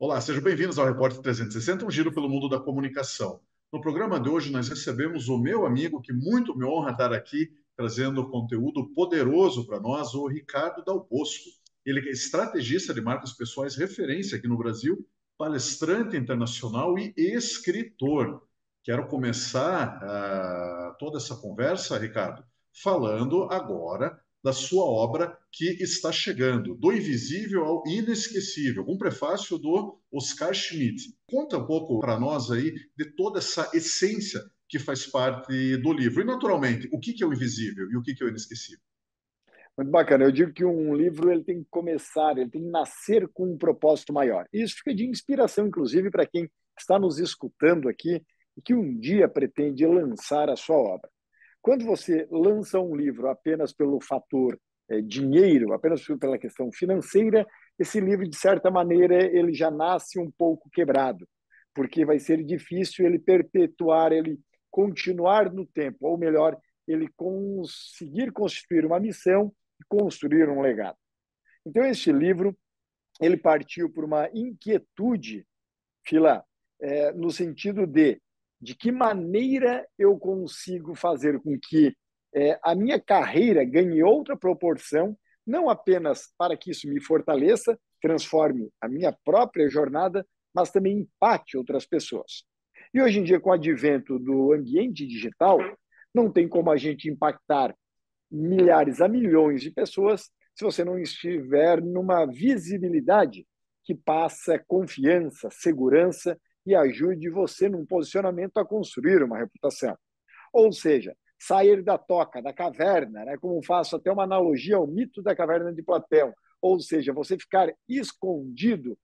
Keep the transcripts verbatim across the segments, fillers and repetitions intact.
Olá, sejam bem-vindos ao Repórter trezentos e sessenta, um giro pelo mundo da comunicação. No programa de hoje, nós recebemos o meu amigo, que muito me honra estar aqui, trazendo conteúdo poderoso para nós, o Ricardo Dal Bosco. Ele é estrategista de marcas pessoais, referência aqui no Brasil, palestrante internacional e escritor. Quero começar uh, toda essa conversa, Ricardo, falando agora da sua obra que está chegando, do invisível ao inesquecível, um prefácio do Oscar Schmidt. Conta um pouco para nós aí de toda essa essência que faz parte do livro. E, naturalmente, o que é o invisível e o que é o inesquecível? Muito bacana. Eu digo que um livro ele tem que começar, ele tem que nascer com um propósito maior. E isso fica de inspiração, inclusive, para quem está nos escutando aqui e que um dia pretende lançar a sua obra. Quando você lança um livro apenas pelo fator é, dinheiro, apenas pela questão financeira, esse livro, de certa maneira, ele já nasce um pouco quebrado, porque vai ser difícil ele perpetuar, ele continuar no tempo, ou melhor, ele conseguir constituir uma missão e construir um legado. Então, este livro, ele partiu por uma inquietude, Fila, é, no sentido de de que maneira eu consigo fazer com que é, a minha carreira ganhe outra proporção, não apenas para que isso me fortaleça, transforme a minha própria jornada, mas também impacte outras pessoas. E hoje em dia, com o advento do ambiente digital, não tem como a gente impactar milhares a milhões de pessoas se você não estiver numa visibilidade que passa confiança, segurança e ajude você num posicionamento a construir uma reputação. Ou seja, sair da toca, da caverna, né? Como faço até uma analogia ao mito da caverna de Platão, ou seja, você ficar escondido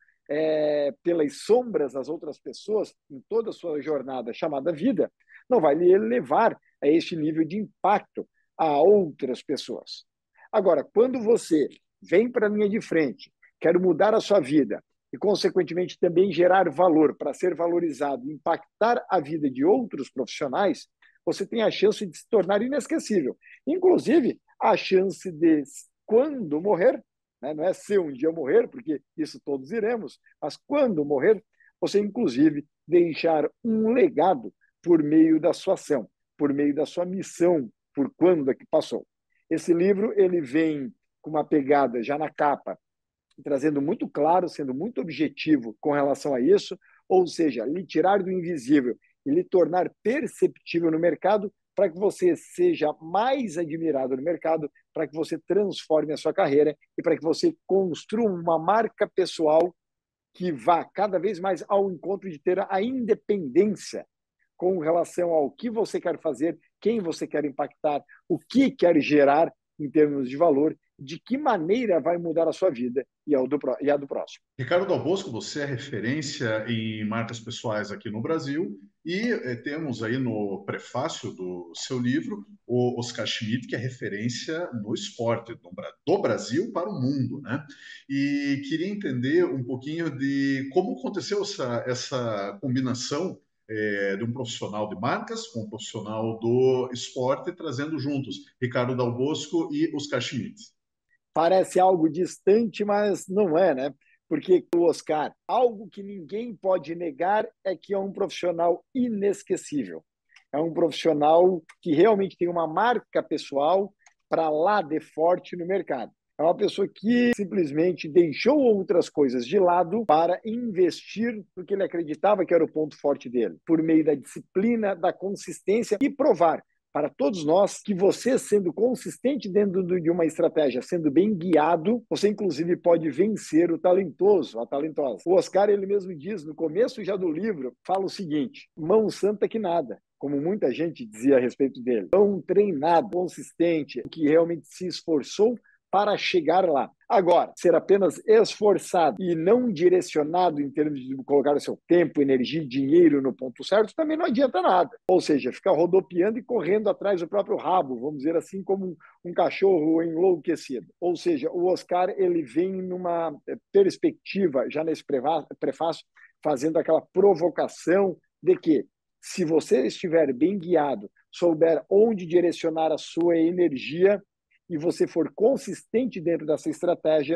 é, pelas sombras das outras pessoas em toda a sua jornada chamada vida, não vai lhe levar a este nível de impacto a outras pessoas. Agora, quando você vem para a linha de frente, quer mudar a sua vida e, consequentemente, também gerar valor para ser valorizado, impactar a vida de outros profissionais, você tem a chance de se tornar inesquecível. Inclusive, a chance de, quando morrer, né, não é se um dia morrer, porque isso todos iremos, mas quando morrer, você, inclusive, deixar um legado por meio da sua ação, por meio da sua missão, por quando é que passou. Esse livro ele vem com uma pegada já na capa, trazendo muito claro, sendo muito objetivo com relação a isso, ou seja, lhe tirar do invisível e lhe tornar perceptível no mercado para que você seja mais admirado no mercado, para que você transforme a sua carreira e para que você construa uma marca pessoal que vá cada vez mais ao encontro de ter a independência com relação ao que você quer fazer, quem você quer impactar, o que quer gerar em termos de valor, de que maneira vai mudar a sua vida e a do, e a do próximo. Ricardo Dal Bosco, você é referência em marcas pessoais aqui no Brasil e eh, temos aí no prefácio do seu livro o Oscar Schmidt, que é referência no esporte do, do Brasil para o mundo, né? E queria entender um pouquinho de como aconteceu essa, essa combinação eh, de um profissional de marcas com um profissional do esporte, trazendo juntos Ricardo Dal Bosco e Oscar Schmidt. Parece algo distante, mas não é, né? Porque o Oscar, algo que ninguém pode negar é que é um profissional inesquecível. É um profissional que realmente tem uma marca pessoal para lá de forte no mercado. É uma pessoa que simplesmente deixou outras coisas de lado para investir no que ele acreditava que era o ponto forte dele, por meio da disciplina, da consistência e provar para todos nós que você, sendo consistente dentro de uma estratégia, sendo bem guiado, você inclusive pode vencer o talentoso, a talentosa. O Oscar, ele mesmo diz, no começo já do livro, fala o seguinte: mão santa que nada, como muita gente dizia a respeito dele. Mão treinado, consistente, que realmente se esforçou para chegar lá. Agora, ser apenas esforçado e não direcionado em termos de colocar o seu tempo, energia e dinheiro no ponto certo, também não adianta nada. Ou seja, ficar rodopiando e correndo atrás do próprio rabo, vamos dizer assim, como um, um cachorro enlouquecido. Ou seja, o Oscar ele vem numa perspectiva, já nesse prefácio, fazendo aquela provocação de que, se você estiver bem guiado, souber onde direcionar a sua energia, e você for consistente dentro dessa estratégia,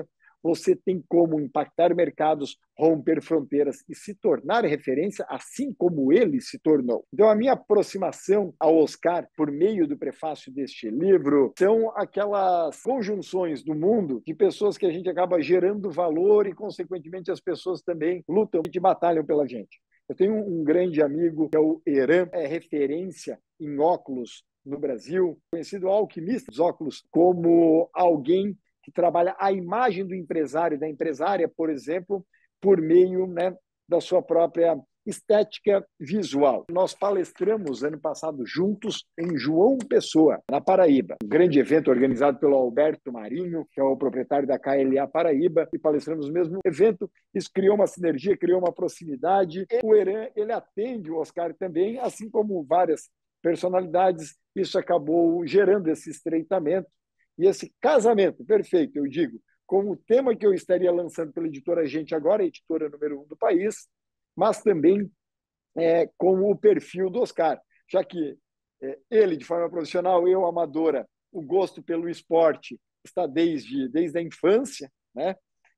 você tem como impactar mercados, romper fronteiras e se tornar referência, assim como ele se tornou. Então, a minha aproximação ao Oscar, por meio do prefácio deste livro, são aquelas conjunções do mundo de pessoas que a gente acaba gerando valor e, consequentemente, as pessoas também lutam e batalham pela gente. Eu tenho um grande amigo, que é o Eran, é referência em óculos no Brasil, conhecido alquimista dos óculos, como alguém que trabalha a imagem do empresário, da empresária, por exemplo, por meio, né, da sua própria estética visual. Nós palestramos ano passado juntos em João Pessoa, na Paraíba. Um grande evento organizado pelo Alberto Marinho, que é o proprietário da K L A Paraíba, e palestramos no mesmo evento. Isso criou uma sinergia, criou uma proximidade. O Eran, ele atende o Oscar também, assim como várias personalidades. Isso acabou gerando esse estreitamento e esse casamento perfeito, eu digo, com o tema que eu estaria lançando pela editora Gente Agora, a editora número um do país, mas também é, com o perfil do Oscar, já que é, ele, de forma profissional, eu, amadora, o gosto pelo esporte está desde, desde a infância, né?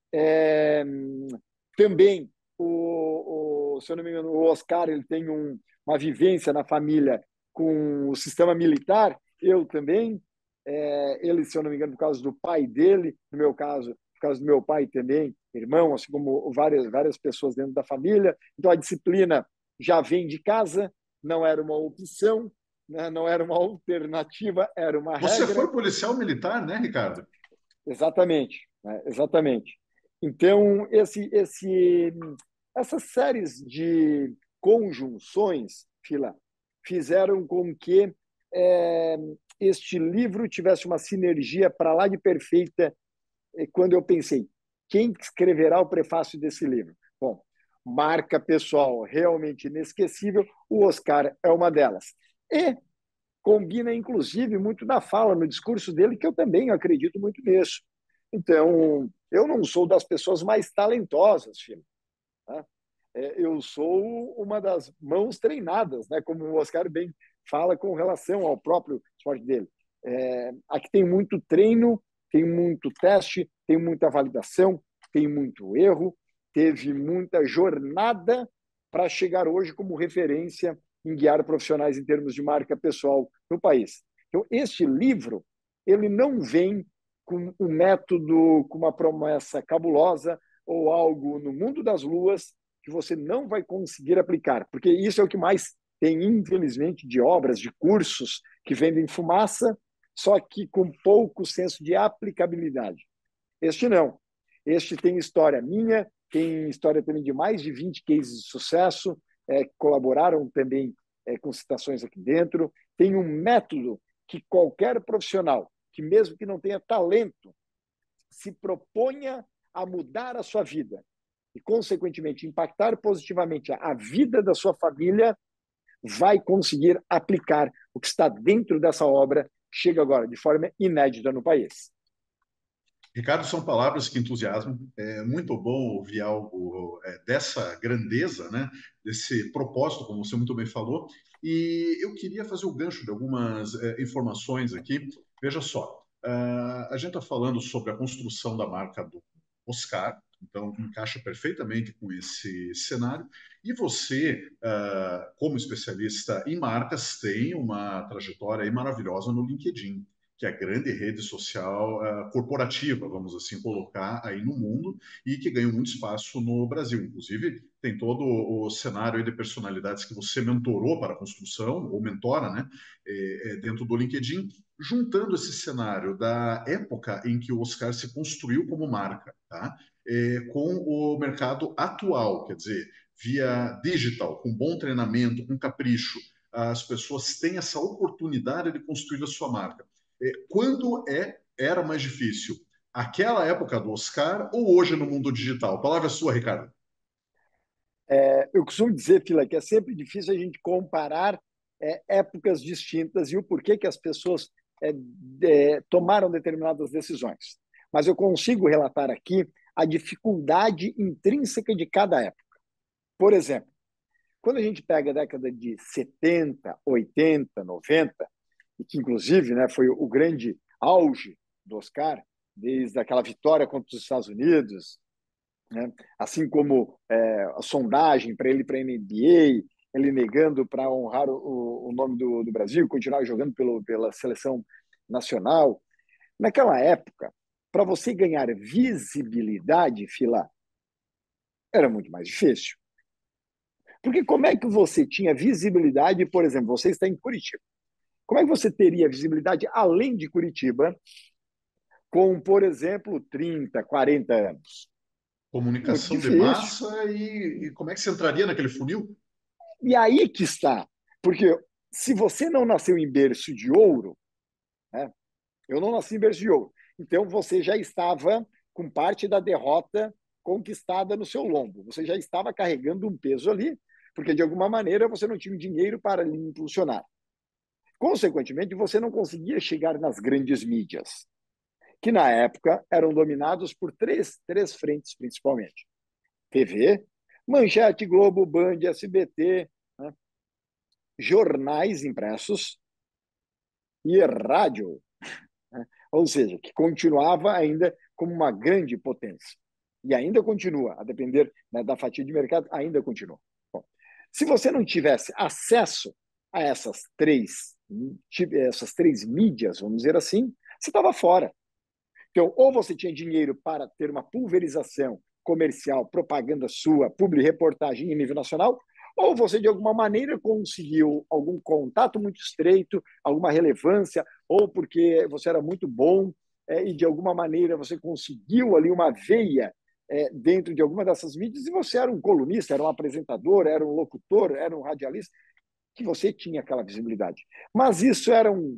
É, também, o, o, se eu não me engano, o Oscar ele tem um, uma vivência na família com o sistema militar, eu também, é, ele, se eu não me engano, por causa do pai dele, no meu caso, por causa do meu pai também, irmão, assim como várias, várias pessoas dentro da família. Então, a disciplina já vem de casa, não era uma opção, né? Não era uma alternativa, era uma Você regra. foi policial militar, né, Ricardo? Exatamente, né? Exatamente. Então, esse, esse, essas séries de conjunções, Fila, fizeram com que é, este livro tivesse uma sinergia para lá de perfeita. Quando eu pensei, quem escreverá o prefácio desse livro? Bom, marca pessoal realmente inesquecível, o Oscar é uma delas. E combina, inclusive, muito na fala, no discurso dele, que eu também acredito muito nisso. Então, eu não sou das pessoas mais talentosas, filho. Tá? É, eu sou uma das mãos treinadas, né? Como o Oscar bem fala com relação ao próprio esporte dele. É, aqui tem muito treino, tem muito teste, tem muita validação, tem muito erro, teve muita jornada para chegar hoje como referência em guiar profissionais em termos de marca pessoal no país. Então, este livro, ele não vem com um método, com uma promessa cabulosa ou algo no mundo das luas que você não vai conseguir aplicar, porque isso é o que mais tem, infelizmente, de obras, de cursos que vendem fumaça, só que com pouco senso de aplicabilidade. Este não. Este tem história minha, tem história também de mais de vinte cases de sucesso, é, colaboraram também é, com citações aqui dentro. Tem um método que qualquer profissional, que mesmo que não tenha talento, se proponha a mudar a sua vida e, consequentemente, impactar positivamente a vida da sua família, vai conseguir aplicar o que está dentro dessa obra, chega agora de forma inédita no país. Ricardo, são palavras que entusiasmam. É muito bom ouvir algo é, dessa grandeza, né? Desse propósito, como você muito bem falou. E eu queria fazer o gancho de algumas é, informações aqui. Veja só, uh, a gente está falando sobre a construção da marca do Oscar, então encaixa perfeitamente com esse cenário. E você, uh, como especialista em marcas, tem uma trajetória aí maravilhosa no LinkedIn, que é a grande rede social uh, corporativa, vamos assim colocar, aí no mundo, e que ganha muito espaço no Brasil. Inclusive, tem todo o cenário aí de personalidades que você mentorou para a construção, ou mentora, né, é, é, dentro do LinkedIn, juntando esse cenário da época em que o Oscar se construiu como marca, tá? É, com o mercado atual, quer dizer, via digital, com bom treinamento, com capricho, as pessoas têm essa oportunidade de construir a sua marca. Quando é, era mais difícil? Aquela época do Oscar ou hoje no mundo digital? A palavra é sua, Ricardo. É, eu costumo dizer, Fila, que é sempre difícil a gente comparar é, épocas distintas e o porquê que as pessoas é, de, tomaram determinadas decisões. Mas eu consigo relatar aqui a dificuldade intrínseca de cada época. Por exemplo, quando a gente pega a década de setenta, oitenta, noventa, e que inclusive, né, foi o grande auge do Oscar, desde aquela vitória contra os Estados Unidos, né? Assim como é, a sondagem para ele para a N B A, ele negando para honrar o, o nome do, do Brasil, continuar jogando pelo, pela seleção nacional. Naquela época, para você ganhar visibilidade, Fila, era muito mais difícil. Porque como é que você tinha visibilidade, por exemplo, você está em Curitiba. Como é que você teria visibilidade além de Curitiba com, por exemplo, trinta, quarenta anos? Muito Comunicação de difícil. massa e, e como é que você entraria naquele funil? E aí que está. Porque se você não nasceu em berço de ouro, né? Eu não nasci em berço de ouro, então você já estava com parte da derrota conquistada no seu lombo. Você já estava carregando um peso ali, porque de alguma maneira você não tinha dinheiro para lhe impulsionar. Consequentemente, você não conseguia chegar nas grandes mídias, que na época eram dominados por três, três frentes principalmente: T V, Manchete, Globo, Band, S B T, né? Jornais impressos e rádio, né? Ou seja, que continuava ainda como uma grande potência. E ainda continua, a depender, né, da fatia de mercado, ainda continua. Bom, se você não tivesse acesso a essas três, essas três mídias, vamos dizer assim, você estava fora. Então, ou você tinha dinheiro para ter uma pulverização comercial, propaganda sua, publi reportagem em nível nacional, ou você, de alguma maneira, conseguiu algum contato muito estreito, alguma relevância, ou porque você era muito bom é, e, de alguma maneira, você conseguiu ali uma veia é, dentro de alguma dessas mídias e você era um colunista, era um apresentador, era um locutor, era um radialista, que você tinha aquela visibilidade. Mas isso eram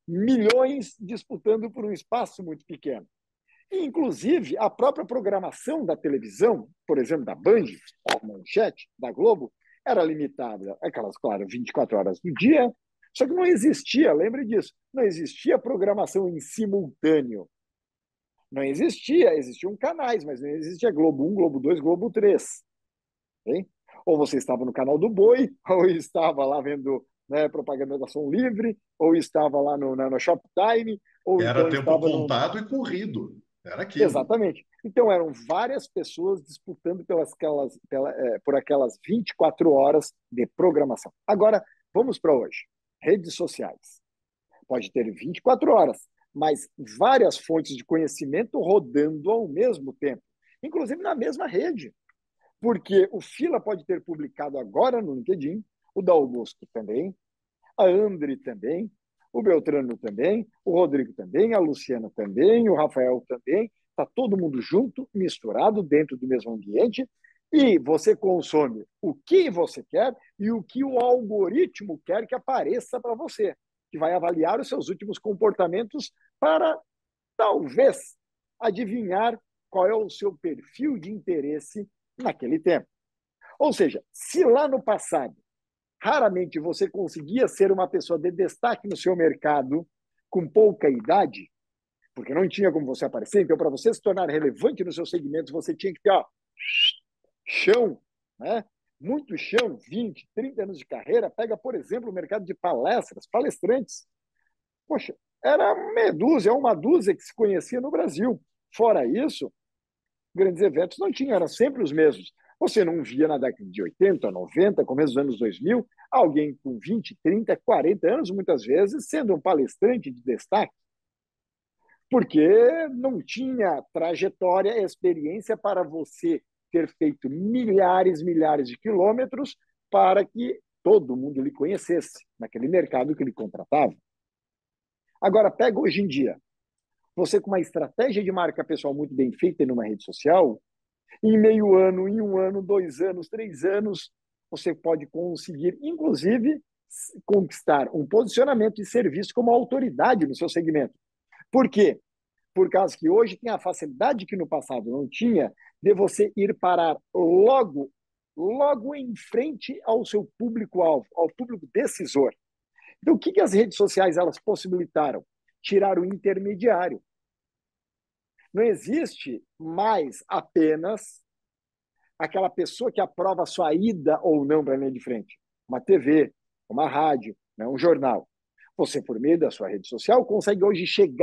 milhões disputando por um espaço muito pequeno. E, inclusive, a própria programação da televisão, por exemplo, da Band, da Manchete, da Globo, era limitada, aquelas, claro, vinte e quatro horas do dia, só que não existia, lembre disso, não existia programação em simultâneo. Não existia, existiam canais, mas não existia Globo um, Globo dois, Globo três. Hein? Ou você estava no canal do Boi, ou estava lá vendo, né, propaganda da Som Livre, ou estava lá no, no Shoptime, ou Era então tempo estava no, contado e corrido. Era aquilo. exatamente. Então, eram várias pessoas disputando pelas, aquelas, pela, é, por aquelas vinte e quatro horas de programação. Agora, vamos para hoje. Redes sociais. Pode ter vinte e quatro horas, mas várias fontes de conhecimento rodando ao mesmo tempo, inclusive na mesma rede. Porque o Fila pode ter publicado agora no LinkedIn, o da Augusto também, a Andri também, o Beltrano também, o Rodrigo também, a Luciana também, o Rafael também. Está todo mundo junto, misturado dentro do mesmo ambiente, e você consome o que você quer e o que o algoritmo quer que apareça para você, que vai avaliar os seus últimos comportamentos para, talvez, adivinhar qual é o seu perfil de interesse naquele tempo. Ou seja, se lá no passado raramente você conseguia ser uma pessoa de destaque no seu mercado com pouca idade, porque não tinha como você aparecer, então para você se tornar relevante no seu segmento, você tinha que ter ó, chão, né? Muito chão, vinte, trinta anos de carreira. Pega, por exemplo, o mercado de palestras, palestrantes. Poxa, era meia dúzia, uma dúzia que se conhecia no Brasil. Fora isso, grandes eventos não tinham, eram sempre os mesmos. Você não via na década de oitenta, noventa, começo dos anos dois mil, alguém com vinte, trinta, quarenta anos, muitas vezes, sendo um palestrante de destaque, porque não tinha trajetória, experiência para você ter feito milhares, milhares de quilômetros para que todo mundo lhe conhecesse naquele mercado que ele contratava. Agora, pega hoje em dia, você com uma estratégia de marca pessoal muito bem feita numa rede social, em meio ano, em um ano, dois anos, três anos, você pode conseguir, inclusive, conquistar um posicionamento e ser visto como autoridade no seu segmento. Por quê? Por causa que hoje tem a facilidade que no passado não tinha de você ir parar logo, logo em frente ao seu público-alvo, ao público decisor. Então, o que, que as redes sociais elas possibilitaram? Tirar o intermediário. Não existe mais apenas aquela pessoa que aprova a sua ida ou não para a linha de frente. Uma T V, uma rádio, né, um jornal. Você, por meio da sua rede social, consegue hoje chegar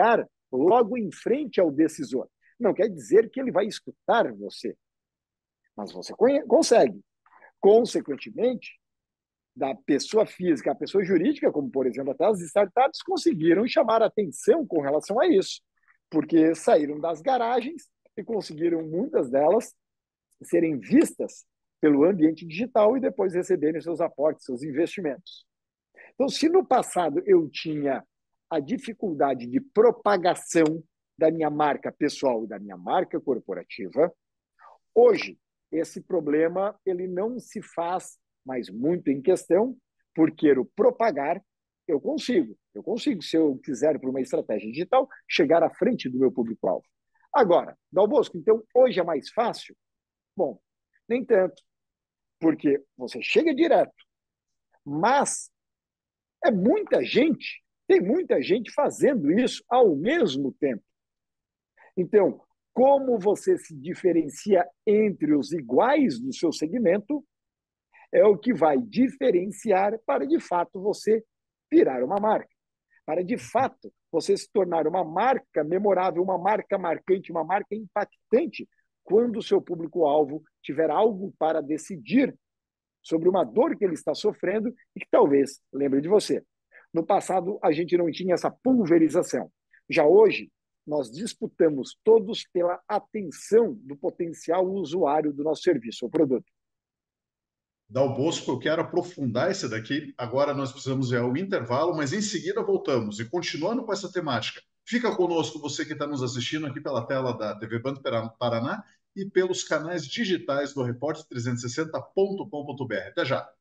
logo em frente ao decisor. Não quer dizer que ele vai escutar você, mas você consegue. Consequentemente, da pessoa física à pessoa jurídica, como, por exemplo, até as startups, conseguiram chamar a atenção com relação a isso, porque saíram das garagens e conseguiram, muitas delas, serem vistas pelo ambiente digital e depois receberem seus aportes, seus investimentos. Então, se no passado eu tinha a dificuldade de propagação da minha marca pessoal e da minha marca corporativa, hoje esse problema ele não se faz mais muito em questão, porque o propagar eu consigo. Eu consigo, se eu quiser, por uma estratégia digital, chegar à frente do meu público-alvo. Agora, Dal Bosco, então hoje é mais fácil? Bom, nem tanto, porque você chega direto, mas é muita gente, tem muita gente fazendo isso ao mesmo tempo. Então, como você se diferencia entre os iguais do seu segmento é o que vai diferenciar para, de fato, você virar uma marca. Para, de fato, você se tornar uma marca memorável, uma marca marcante, uma marca impactante, quando o seu público-alvo tiver algo para decidir sobre uma dor que ele está sofrendo e que talvez lembre de você. No passado, a gente não tinha essa pulverização. Já hoje, nós disputamos todos pela atenção do potencial usuário do nosso serviço ou produto. Dal Bosco, eu quero aprofundar esse daqui. Agora nós precisamos ir ao intervalo, mas em seguida voltamos. E continuando com essa temática, fica conosco você que está nos assistindo aqui pela tela da T V Band Paraná e pelos canais digitais do repórter trezentos e sessenta ponto com ponto br. Até já!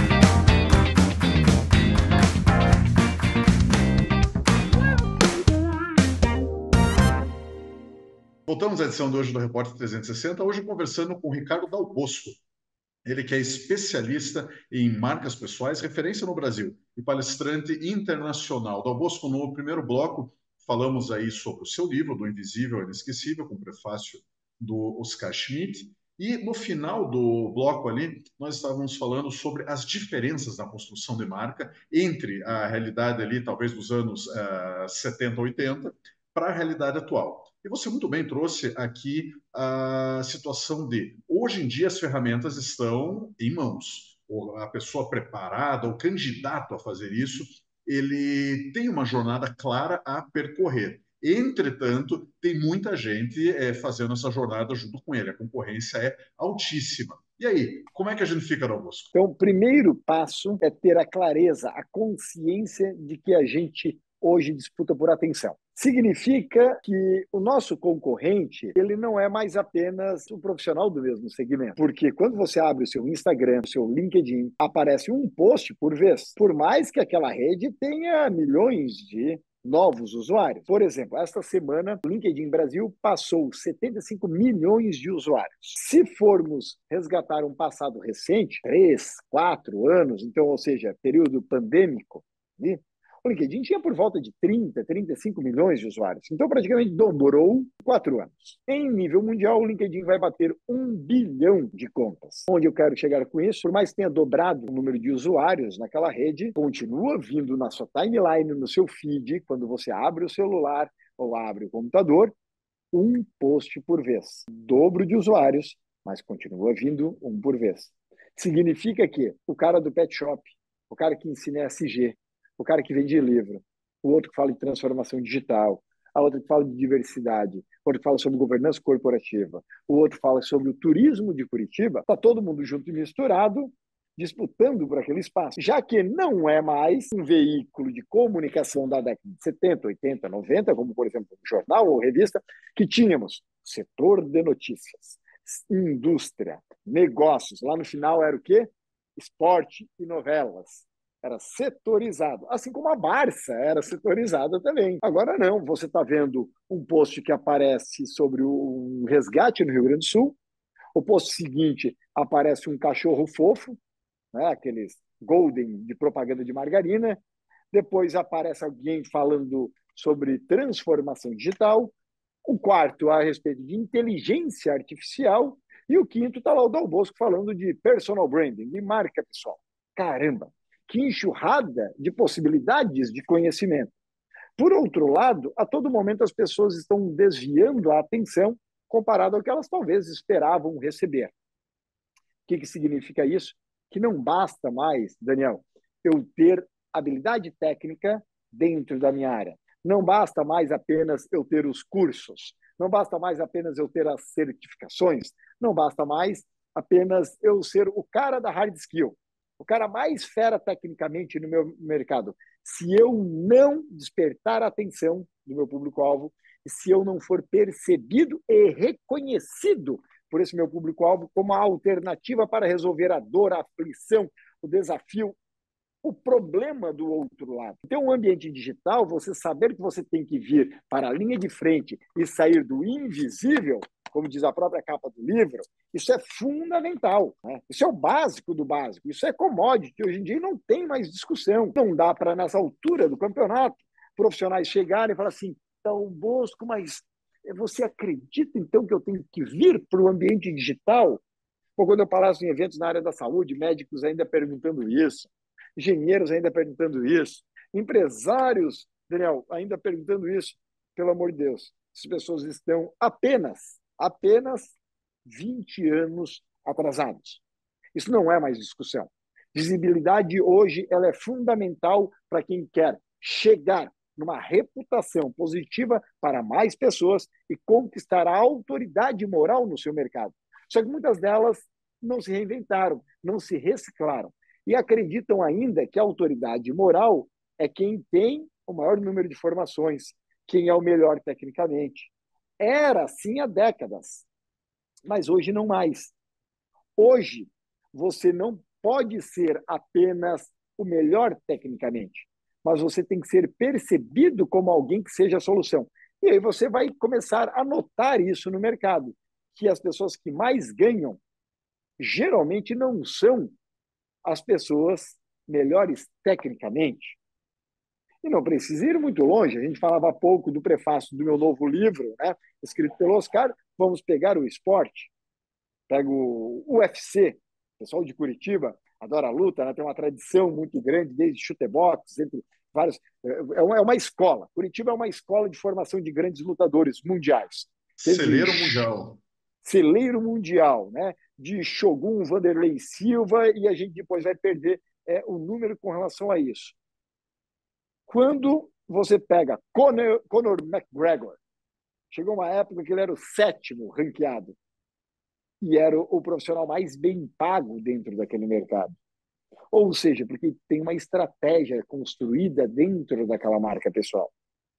Voltamos à edição de hoje do Repórter trezentos e sessenta, hoje conversando com o Ricardo Dal Bosco. Ele que é especialista em marcas pessoais, referência no Brasil e palestrante internacional. Dal Bosco, no primeiro bloco, falamos aí sobre o seu livro, Do Invisível ao Inesquecível, com o prefácio do Oscar Schmidt. E no final do bloco ali, nós estávamos falando sobre as diferenças na construção de marca entre a realidade ali, talvez dos anos uh, setenta, oitenta, para a realidade atual. E você muito bem trouxe aqui a situação de, hoje em dia, as ferramentas estão em mãos. A pessoa preparada, o candidato a fazer isso, ele tem uma jornada clara a percorrer. Entretanto, tem muita gente é, fazendo essa jornada junto com ele. A concorrência é altíssima. E aí, como é que a gente fica, Dal Bosco? Então, o primeiro passo é ter a clareza, a consciência de que a gente hoje disputa por atenção. Significa que o nosso concorrente, ele não é mais apenas um profissional do mesmo segmento. Porque quando você abre o seu Instagram, o seu LinkedIn, aparece um post por vez. Por mais que aquela rede tenha milhões de novos usuários. Por exemplo, esta semana, o LinkedIn Brasil passou setenta e cinco milhões de usuários. Se formos resgatar um passado recente, três, quatro anos, então, ou seja, período pandêmico, né? O LinkedIn tinha por volta de trinta, trinta e cinco milhões de usuários. Então, praticamente dobrou em quatro anos. Em nível mundial, o LinkedIn vai bater um bilhão de contas. Onde eu quero chegar com isso? Por mais que tenha dobrado o número de usuários naquela rede, continua vindo na sua timeline, no seu feed, quando você abre o celular ou abre o computador, um post por vez. Dobro de usuários, mas continua vindo um por vez. Significa que o cara do pet shop, o cara que ensina S G, o cara que vende livro, o outro que fala de transformação digital, a outra que fala de diversidade, o outro que fala sobre governança corporativa, o outro fala sobre o turismo de Curitiba, está todo mundo junto e misturado, disputando por aquele espaço. Já que não é mais um veículo de comunicação da década de setenta, oitenta, noventa, como, por exemplo, um jornal ou revista, que tínhamos setor de notícias, indústria, negócios. Lá no final era o quê? Esporte e novelas. Era setorizado, assim como a Barça era setorizada também. Agora não, você está vendo um post que aparece sobre um resgate no Rio Grande do Sul, o post seguinte aparece um cachorro fofo, né, aqueles golden de propaganda de margarina, depois aparece alguém falando sobre transformação digital, o quarto a respeito de inteligência artificial e o quinto está lá o Dal Bosco falando de personal branding, de marca pessoal. Caramba! Que enxurrada de possibilidades de conhecimento. Por outro lado, a todo momento as pessoas estão desviando a atenção comparado ao que elas talvez esperavam receber. O que, que significa isso? Que não basta mais, Daniel, eu ter habilidade técnica dentro da minha área. Não basta mais apenas eu ter os cursos. Não basta mais apenas eu ter as certificações. Não basta mais apenas eu ser o cara da hard skill, o cara mais fera tecnicamente no meu mercado. Se eu não despertar a atenção do meu público-alvo, e se eu não for percebido e reconhecido por esse meu público-alvo como a alternativa para resolver a dor, a aflição, o desafio, o problema do outro lado. Então, um ambiente digital, você saber que você tem que vir para a linha de frente e sair do invisível, como diz a própria capa do livro, isso é fundamental. Né? Isso é o básico do básico. Isso é commodity. Hoje em dia não tem mais discussão. Não dá para, nessa altura do campeonato, profissionais chegarem e falar assim, então, Bosco, mas você acredita, então, que eu tenho que vir para o ambiente digital? Ou quando eu palaço em eventos na área da saúde, médicos ainda perguntando isso, engenheiros ainda perguntando isso, empresários, Daniel, ainda perguntando isso. Pelo amor de Deus, as pessoas estão apenas, apenas vinte anos atrasados. Isso não é mais discussão. Visibilidade hoje ela é fundamental para quem quer chegar numa reputação positiva para mais pessoas e conquistar a autoridade moral no seu mercado. Só que muitas delas não se reinventaram, não se reciclaram e acreditam ainda que a autoridade moral é quem tem o maior número de formações, quem é o melhor tecnicamente. Era assim há décadas, mas hoje não mais. Hoje, você não pode ser apenas o melhor tecnicamente, mas você tem que ser percebido como alguém que seja a solução. E aí você vai começar a notar isso no mercado, que as pessoas que mais ganham geralmente não são as pessoas melhores tecnicamente. E não precisa ir muito longe. A gente falava há pouco do prefácio do meu novo livro, né, escrito pelo Oscar. Vamos pegar o esporte. Pega o U F C, o pessoal de Curitiba adora a luta, né? Tem uma tradição muito grande, desde chutebox, entre vários. É uma, é uma escola. Curitiba é uma escola de formação de grandes lutadores mundiais. Desde Celeiro mundial. celeiro mundial, né? De Shogun, Vanderlei Silva, e a gente depois vai perder é, o número com relação a isso. Quando você pega Conor, Conor McGregor, chegou uma época que ele era o sétimo ranqueado e era o profissional mais bem pago dentro daquele mercado. Ou seja, porque tem uma estratégia construída dentro daquela marca pessoal.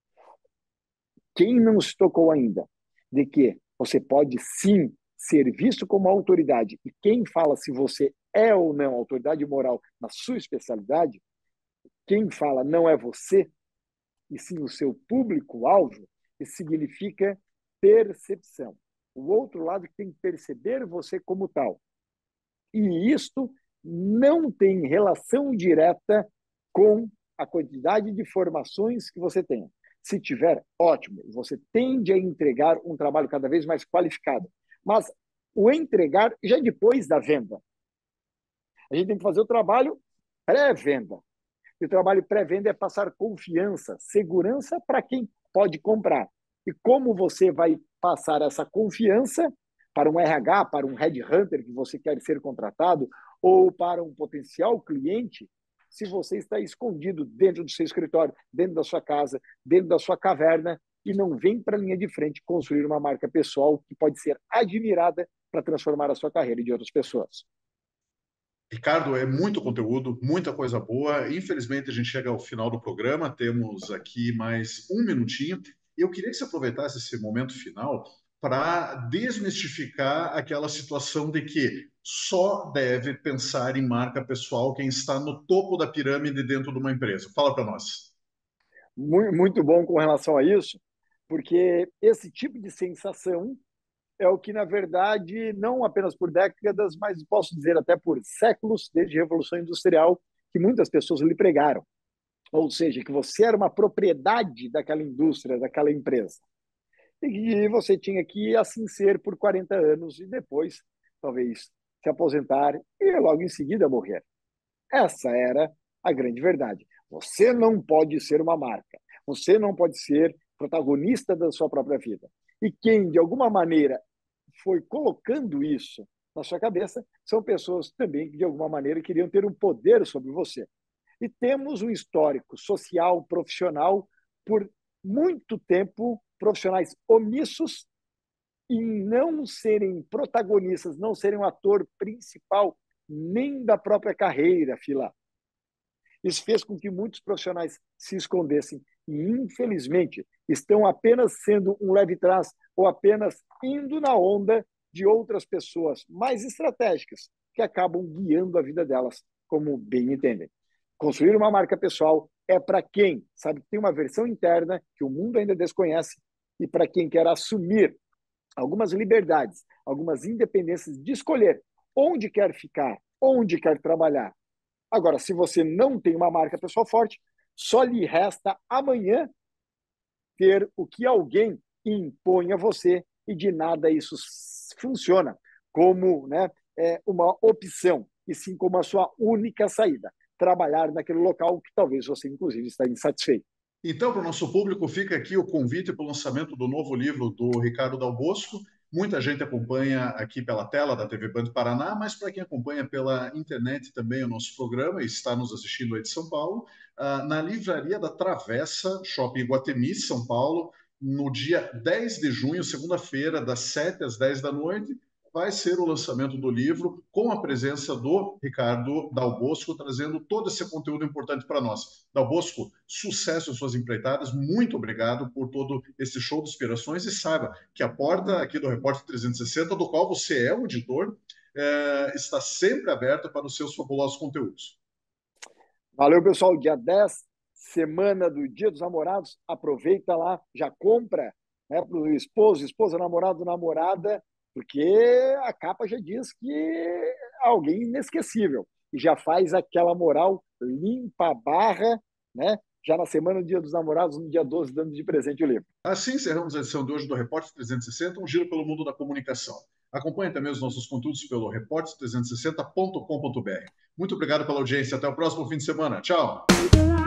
Quem não se tocou ainda de que você pode sim ser visto como autoridade e quem fala se você é ou não autoridade moral na sua especialidade, quem fala não é você, e sim o seu público-alvo, isso significa percepção. O outro lado que tem que perceber você como tal. E isto não tem relação direta com a quantidade de formações que você tem. Se tiver, ótimo, você tende a entregar um trabalho cada vez mais qualificado. Mas o entregar já é depois da venda. A gente tem que fazer o trabalho pré-venda. E o trabalho pré-venda é passar confiança, segurança para quem pode comprar. E como você vai passar essa confiança para um R H, para um headhunter que você quer ser contratado, ou para um potencial cliente, se você está escondido dentro do seu escritório, dentro da sua casa, dentro da sua caverna, e não vem para a linha de frente construir uma marca pessoal que pode ser admirada para transformar a sua carreira e de outras pessoas. Ricardo, é muito conteúdo, muita coisa boa. Infelizmente, a gente chega ao final do programa, temos aqui mais um minutinho. E eu queria que você aproveitasse esse momento final para desmistificar aquela situação de que só deve pensar em marca pessoal quem está no topo da pirâmide dentro de uma empresa. Fala para nós. Muito bom com relação a isso, porque esse tipo de sensação é o que, na verdade, não apenas por décadas, mas posso dizer até por séculos, desde a Revolução Industrial, que muitas pessoas lhe pregaram. Ou seja, que você era uma propriedade daquela indústria, daquela empresa. E que você tinha que assim ser por quarenta anos e depois, talvez, se aposentar e logo em seguida morrer. Essa era a grande verdade. Você não pode ser uma marca. Você não pode ser protagonista da sua própria vida. E quem, de alguma maneira, foi colocando isso na sua cabeça são pessoas também que, de alguma maneira, queriam ter um poder sobre você. E temos um histórico social, profissional, por muito tempo, profissionais omissos em não serem protagonistas, não serem o ator principal nem da própria carreira, Fila. Isso fez com que muitos profissionais se escondessem e, infelizmente, estão apenas sendo um leve trás ou apenas indo na onda de outras pessoas mais estratégicas que acabam guiando a vida delas como bem entendem. Construir uma marca pessoal é para quem sabe que tem uma versão interna que o mundo ainda desconhece e para quem quer assumir algumas liberdades, algumas independências de escolher onde quer ficar, onde quer trabalhar. Agora, se você não tem uma marca pessoal forte, só lhe resta amanhã ter o que alguém impõe a você e de nada isso funciona como, né, é, uma opção, e sim como a sua única saída. Trabalhar naquele local que talvez você, inclusive, está insatisfeito. Então, para o nosso público, fica aqui o convite para o lançamento do novo livro do Ricardo Dal Bosco. Muita gente acompanha aqui pela tela da T V Band Paraná, mas para quem acompanha pela internet também o nosso programa e está nos assistindo aí de São Paulo, na Livraria da Travessa, Shopping Iguatemi, São Paulo, no dia dez de junho, segunda-feira, das sete às dez da noite, vai ser o lançamento do livro com a presença do Ricardo Dal Bosco, trazendo todo esse conteúdo importante para nós. Dal Bosco, sucesso em suas empreitadas, muito obrigado por todo esse show de inspirações e saiba que a porta aqui do Repórter trezentos e sessenta, do qual você é o editor, é, está sempre aberta para os seus fabulosos conteúdos. Valeu, pessoal. Dia dez, semana do Dia dos Namorados, aproveita lá, já compra, né, para o esposo, esposa, namorado, namorada, porque a capa já diz que é alguém inesquecível e já faz aquela moral, limpa a barra, né? Já na semana do Dia dos Namorados, no dia doze, dando de presente o livro. Assim encerramos a edição de hoje do Repórter trezentos e sessenta, um giro pelo mundo da comunicação. Acompanhe também os nossos conteúdos pelo repórter trezentos e sessenta ponto com ponto br. Muito obrigado pela audiência. Até o próximo fim de semana. Tchau!